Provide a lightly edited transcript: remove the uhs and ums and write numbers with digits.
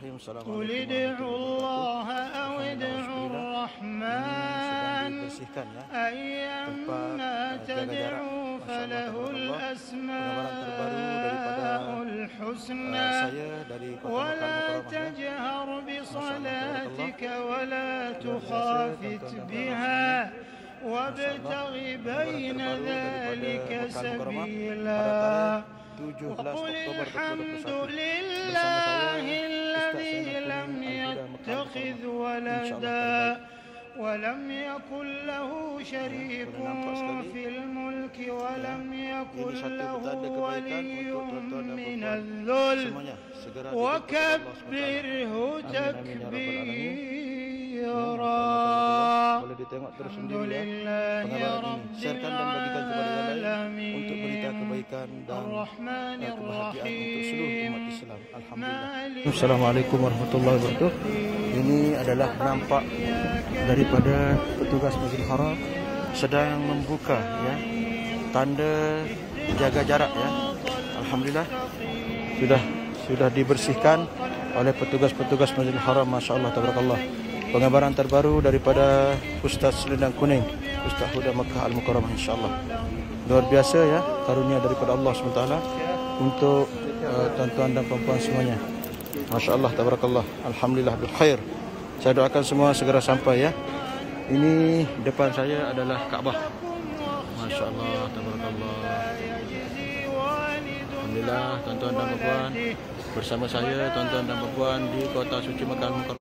Bismillahirrahmanirrahim. Assalamualaikum warahmatullahi wabarakatuh. Bersihkan ya tempat jaga jarak. Pengabaran terbaru daripada saya dari Kota Mekah 17 Oktober 2021 bersama saya ولم يكن له شريك في الملك ولم يكن له ولي من الذل وكبره تكبيرا. Boleh ditengok terus sendiri ya pengabaran ini. Sharekan dan bagikan kepada yang lain untuk berita kebaikan dan kebahagiaan untuk seluruh umat Islam. Alhamdulillah. Assalamualaikum warahmatullahi wabarakatuh. Ini adalah nampak daripada petugas Masjid Al Haram sedang membuka ya tanda jaga jarak ya. Alhamdulillah sudah dibersihkan oleh petugas-petugas Masjid Al Haram. Masya-Allah tabarakallah. Pengabaran terbaru daripada Ustaz Selendang Kuning, Ustaz Huda Mekah Al-Mukarramah, insya-Allah. Luar biasa ya karunia daripada Allah SWT untuk tuan-tuan dan puan-puan semuanya. Masya-Allah tabarakallah. Alhamdulillah bil khair. Saya doakan semua segera sampai ya. Ini depan saya adalah Kaabah. Masya-Allah tabarakallah. Alhamdulillah tuan-tuan dan puan-puan bersama saya tuan-tuan dan puan-puan di kota suci Mekah Al-Mukarramah.